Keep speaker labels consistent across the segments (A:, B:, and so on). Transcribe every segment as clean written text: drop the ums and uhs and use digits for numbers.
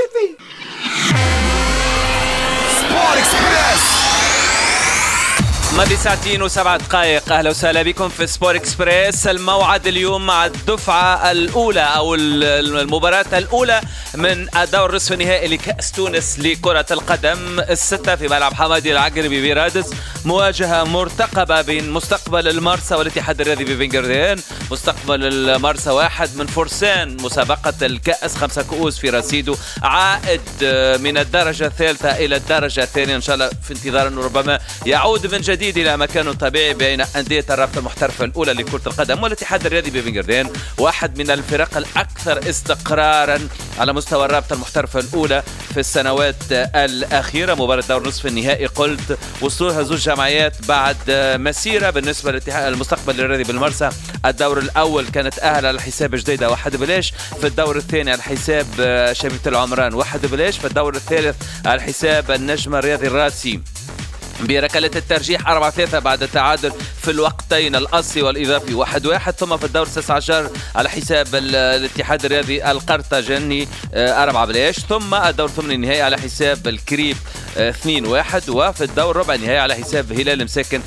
A: قلبي. سبورت اكسبريس
B: ماضي ساعتين وسبع دقائق. اهلا وسهلا بكم في سبور اكسبريس. الموعد اليوم مع الدفعه الاولى او المباراه الاولى من الدور نصف النهائي لكاس تونس لكره القدم السته في ملعب حمادي العقربي برادس. مواجهه مرتقبه بين مستقبل المرسى والاتحاد الرياضي ببنغردين. مستقبل المرسى واحد من فرسان مسابقه الكاس، 5 كؤوس في رصيده، عائد من الدرجه الثالثه الى الدرجه الثانيه ان شاء الله، في انتظار انه ربما يعود من جديد إلى مكانه الطبيعي بين أندية الرابطة المحترفة الأولى لكرة القدم. والاتحاد الرياضي ببنغردين واحد من الفرق الأكثر استقرارا على مستوى الرابطة المحترفة الأولى في السنوات الأخيرة. مباراة دور نصف النهائي قلت وصولها زوج جمعيات بعد مسيرة. بالنسبة للاتحاد المستقبل الرياضي بالمرسى، الدور الأول كانت أهل على حساب جديدة 1-0، في الدور الثاني على حساب شبيبة العمران 1-0، في الدور الثالث على حساب النجم الرياضي الراسي بركلة الترجيح 4-3 بعد التعادل في الوقتين الأصلي والإضافي 1-1. ثم في الدور 16 على حساب الاتحاد الرياضي القرطاجني 4-0. ثم الدور 8 النهائي على حساب الكريب 2-1. وفي الدور ربع النهائي على حساب هلال مساكن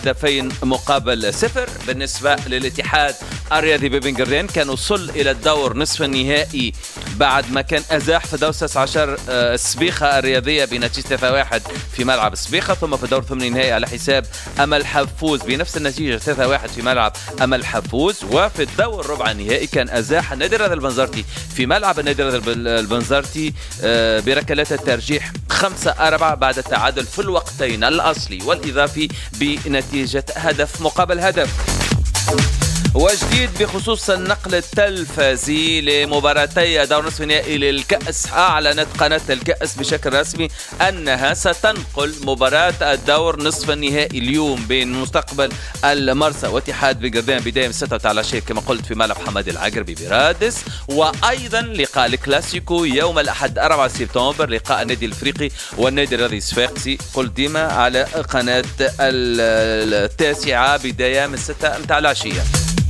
B: 2-0 بالنسبة للاتحاد الرياضي ببنغردين. كان وصل إلى الدور نصف النهائي بعد ما كان أزاح في الدور 16 السبيخة الرياضية بنتيجة 3-1 في ملعب السبيخة. ثم في الدور 8 النهائي على حساب أمل حفوز بنفس النتيجة 3-1 في ملعب أمل حفوز. وفي الدور ربع النهائي كان أزاح النادي الرياضي البنزرتي في ملعب النادي الرياضي البنزرتي بركلات الترجيح 5-4 بعد التعادل في الوقتين الأصلي والإضافي بنتيجة هدف مقابل هدف. وجديد بخصوص النقل التلفزي لمباراتي دور نصف النهائي للكأس. أعلنت قناة الكأس بشكل رسمي أنها ستنقل مباراة الدور نصف النهائي اليوم بين مستقبل المرسى واتحاد بنغردين بداية من 6 العشية كما قلت في ملعب حمادي العقربي برادس. وأيضا لقاء الكلاسيكو يوم الأحد 4 سبتمبر، لقاء النادي الإفريقي والنادي الرياضي الصفاقسي، قلت ديما على قناة 9 بداية من 6 متاع العشية.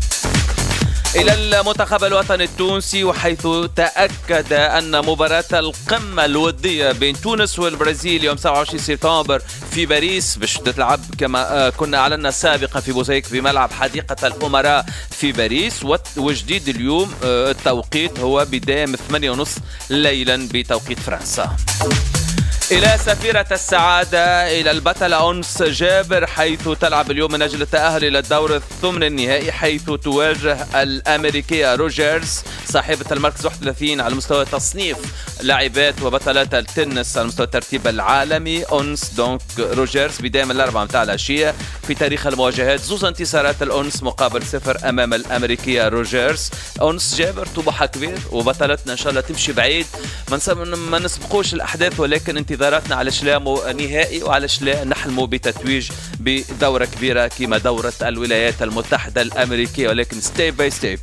B: إلى المنتخب الوطني التونسي، وحيث تأكد أن مباراة القمة الودية بين تونس والبرازيل يوم 27 سبتمبر في باريس باش تتلعب كما كنا أعلنا سابقا في بوزيك بملعب حديقة الأمراء في باريس. وجديد اليوم التوقيت هو بداية من 8:30 ليلا بتوقيت فرنسا. إلى سفيرة السعادة، إلى البطلة أنس جابر، حيث تلعب اليوم من أجل التأهل إلى الدور الثمن النهائي، حيث تواجه الأمريكية روجرز صاحبة المركز 31 على مستوى تصنيف لاعبات وبطلات التنس على مستوى الترتيب العالمي. أنس دونك روجرز بداية من 4 متاع العشية. في تاريخ المواجهات زوز انتصارات الأنس مقابل 0 أمام الأمريكية روجرز. أنس جابر طموحها كبير وبطلتنا إن شاء الله تمشي بعيد، ما نسبقوش الأحداث، ولكن انتظاراتنا على لا نهائي وعلى لا نحلموا بتتويج بدورة كبيرة كما دورة الولايات المتحدة الأمريكية، ولكن ستيب باي ستيب.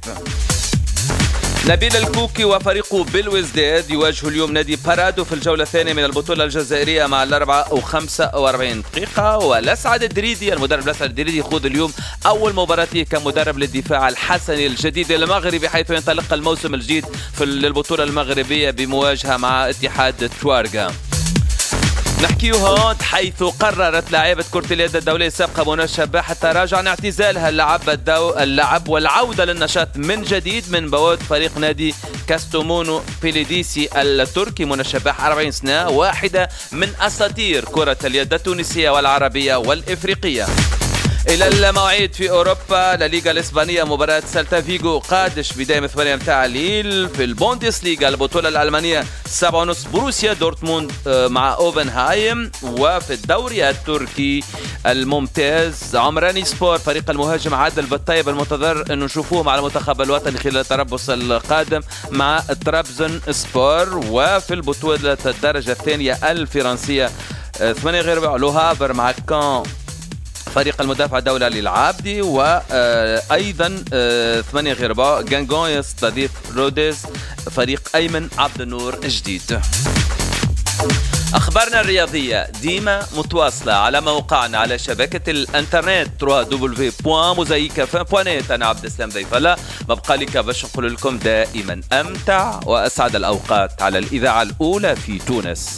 B: نبيل الكوكي وفريقه بالوزداد يواجه اليوم نادي بارادو في الجولة الثانية من البطولة الجزائرية مع 4:45 دقيقة. والأسعد الدريدي، المدرب الأسعد الدريدي، يخوض اليوم أول مباراته كمدرب للدفاع الحسني الجديد المغربي، حيث ينطلق الموسم الجديد في البطولة المغربية بمواجهة مع اتحاد توارغا. نحكيه هون حيث قررت لاعبة كرة اليد الدولية السابقة منى الشباح التراجع عن اعتزالها اللعب والعودة للنشاط من جديد من بوابة فريق نادي كاستومونو بيليديسي التركي. منى الشباح 40 سنة، واحدة من أساطير كرة اليد التونسية والعربية والإفريقية. إلى المواعيد في أوروبا، لليغا الإسبانية مباراة سيلتا فيغو قادش بداية من 8 متاع ليل. في البوندسليغا البطولة الألمانية 7:30 بروسيا دورتموند مع أوفنهايم. وفي الدوري التركي الممتاز عمراني سبور فريق المهاجم عادل بالطيب المنتظر أن نشوفوه مع المنتخب الوطني خلال التربص القادم مع ترابزون سبور. وفي البطولة الدرجة الثانية الفرنسية 8 لوهافر مع كان فريق المدافع الدولي للعابدي. وأيضا 8 غانغون يستضيف روديز فريق أيمن عبد النور الجديد. أخبارنا الرياضية ديما متواصلة على موقعنا على شبكة الانترنت www.mozaikafm.net. أنا عبد السلام ضيفلا، ما بقى لك باش نقول لكم دائما أمتع وأسعد الأوقات على الإذاعة الأولى في تونس.